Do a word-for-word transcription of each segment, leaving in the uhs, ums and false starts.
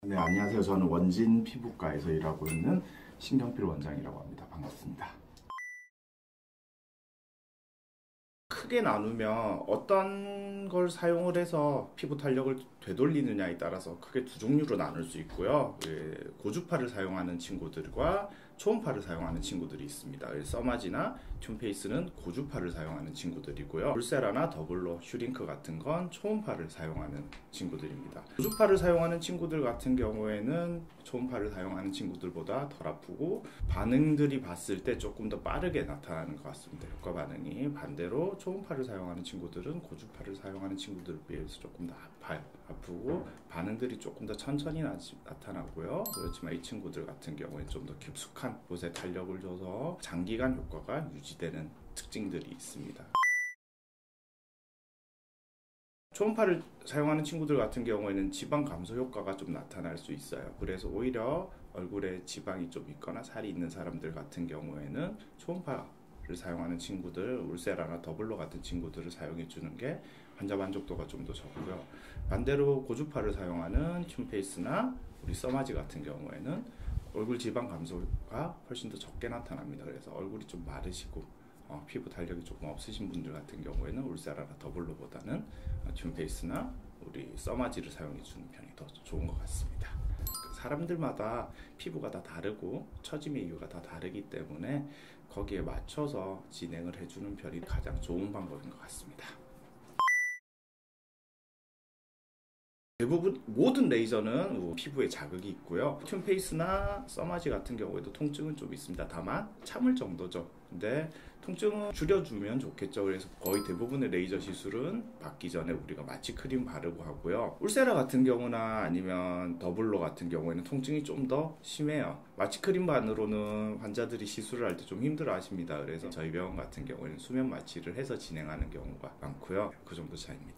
네, 안녕하세요. 저는 원진 피부과에서 일하고 있는 신경필 원장이라고 합니다. 반갑습니다. 크게 나누면 어떤 걸 사용을 해서 피부 탄력을 되돌리느냐에 따라서 크게 두 종류로 나눌 수 있고요. 고주파를 사용하는 친구들과 초음파를 사용하는 친구들이 있습니다. 써마지나 튠페이스는 고주파를 사용하는 친구들이고요. 울세라나 더블로, 슈링크 같은 건 초음파를 사용하는 친구들입니다. 고주파를 사용하는 친구들 같은 경우에는 초음파를 사용하는 친구들보다 덜 아프고 반응들이 봤을 때 조금 더 빠르게 나타나는 것 같습니다. 효과 반응이. 반대로 초음파를 사용하는 친구들은 고주파를 사용하는 친구들에 비해서 조금 더 아파요. 아프고 반응들이 조금 더 천천히 나, 나타나고요. 그렇지만 이 친구들 같은 경우에 좀 더 깊숙한 곳에 탄력을 줘서 장기간 효과가 유지되는 특징들이 있습니다. 초음파를 사용하는 친구들 같은 경우에는 지방 감소 효과가 좀 나타날 수 있어요. 그래서 오히려 얼굴에 지방이 좀 있거나 살이 있는 사람들 같은 경우에는 초음파를 사용하는 친구들, 울세라나 더블로 같은 친구들을 사용해 주는 게 환자 만족도가 좀 더 적고요. 반대로 고주파를 사용하는 튠페이스나 우리 써마지 같은 경우에는 얼굴 지방 감소가 훨씬 더 적게 나타납니다. 그래서 얼굴이 좀 마르시고 어, 피부 탄력이 조금 없으신 분들 같은 경우에는 울세라나 더블로보다는 튠페이스나 우리 써마지를 사용해 주는 편이 더 좋은 것 같습니다. 사람들마다 피부가 다 다르고 처짐의 이유가 다 다르기 때문에 거기에 맞춰서 진행을 해주는 편이 가장 좋은 방법인 것 같습니다. 대부분 모든 레이저는 피부에 자극이 있고요. 튠페이스나 써마지 같은 경우에도 통증은 좀 있습니다. 다만 참을 정도죠. 근데 통증은 줄여주면 좋겠죠. 그래서 거의 대부분의 레이저 시술은 받기 전에 우리가 마취 크림 바르고 하고요. 울세라 같은 경우나 아니면 더블로 같은 경우에는 통증이 좀 더 심해요. 마취 크림만으로는 환자들이 시술을 할 때 좀 힘들어 하십니다. 그래서 저희 병원 같은 경우에는 수면 마취를 해서 진행하는 경우가 많고요. 그 정도 차이입니다.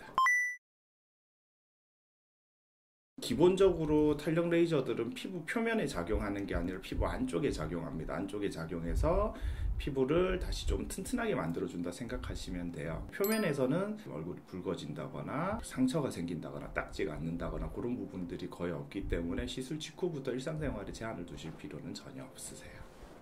기본적으로 탄력 레이저들은 피부 표면에 작용하는 게 아니라 피부 안쪽에 작용합니다. 안쪽에 작용해서 피부를 다시 좀 튼튼하게 만들어준다 생각하시면 돼요. 표면에서는 얼굴이 붉어진다거나 상처가 생긴다거나 딱지가 않는다거나 그런 부분들이 거의 없기 때문에 시술 직후부터 일상생활에 제한을 두실 필요는 전혀 없으세요.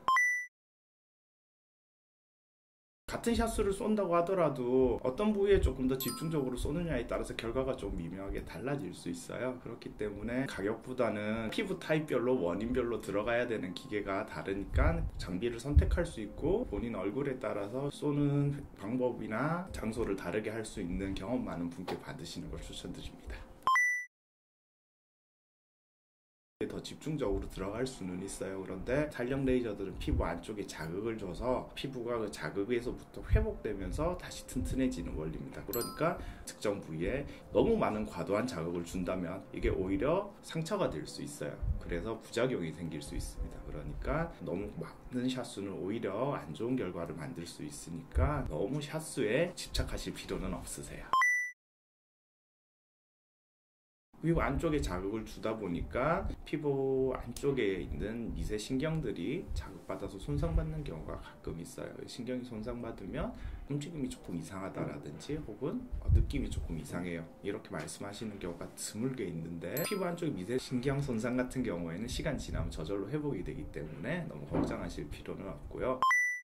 같은 샷수를 쏜다고 하더라도 어떤 부위에 조금 더 집중적으로 쏘느냐에 따라서 결과가 좀 미묘하게 달라질 수 있어요. 그렇기 때문에 가격보다는 피부 타입별로 원인별로 들어가야 되는 기계가 다르니까 장비를 선택할 수 있고 본인 얼굴에 따라서 쏘는 방법이나 장소를 다르게 할 수 있는 경험 많은 분께 받으시는 걸 추천드립니다. 더 집중적으로 들어갈 수는 있어요. 그런데 탄력 레이저들은 피부 안쪽에 자극을 줘서 피부가 그 자극에서부터 회복되면서 다시 튼튼해지는 원리입니다. 그러니까 특정 부위에 너무 많은 과도한 자극을 준다면 이게 오히려 상처가 될 수 있어요. 그래서 부작용이 생길 수 있습니다. 그러니까 너무 많은 샷수는 오히려 안 좋은 결과를 만들 수 있으니까 너무 샷수에 집착하실 필요는 없으세요. 피부 안쪽에 자극을 주다 보니까 피부 안쪽에 있는 미세 신경들이 자극받아서 손상받는 경우가 가끔 있어요. 신경이 손상받으면 움직임이 조금 이상하다라든지 혹은 느낌이 조금 이상해요. 이렇게 말씀하시는 경우가 드물게 있는데 피부 안쪽에 미세 신경 손상 같은 경우에는 시간 지나면 저절로 회복이 되기 때문에 너무 걱정하실 필요는 없고요.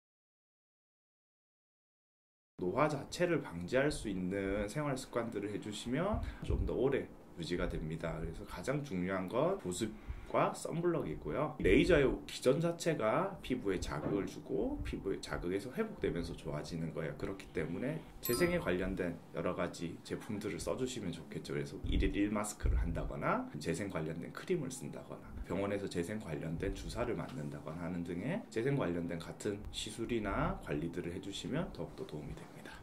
노화 자체를 방지할 수 있는 생활 습관들을 해주시면 좀 더 오래 유지가 됩니다. 그래서 가장 중요한 건 보습과 선블럭이고요. 레이저의 기전 자체가 피부에 자극을 주고 피부에 자극에서 회복되면서 좋아지는 거예요. 그렇기 때문에 재생에 관련된 여러 가지 제품들을 써주시면 좋겠죠. 그래서 일일 일 마스크를 한다거나 재생 관련된 크림을 쓴다거나 병원에서 재생 관련된 주사를 맞는다거나 하는 등의 재생 관련된 같은 시술이나 관리들을 해주시면 더욱더 도움이 됩니다.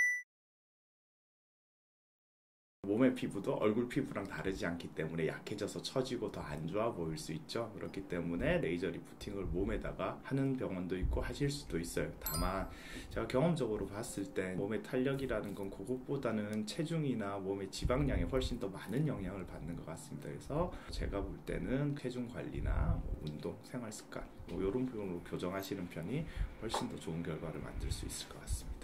몸의 피부도 얼굴 피부랑 다르지 않기 때문에 약해져서 처지고 더 안 좋아 보일 수 있죠. 그렇기 때문에 레이저 리프팅을 몸에다가 하는 병원도 있고 하실 수도 있어요. 다만 제가 경험적으로 봤을 때 몸의 탄력이라는 건 그것보다는 체중이나 몸의 지방량에 훨씬 더 많은 영향을 받는 것 같습니다. 그래서 제가 볼 때는 체중 관리나 뭐 운동, 생활 습관 뭐 이런 부분으로 교정하시는 편이 훨씬 더 좋은 결과를 만들 수 있을 것 같습니다.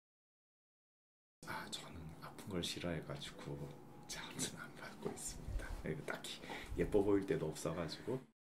아, 저는 아픈 걸 싫어해가지고 자주 안 받고 있습니다. 예, 딱히 예뻐 보일 때도 없어가지고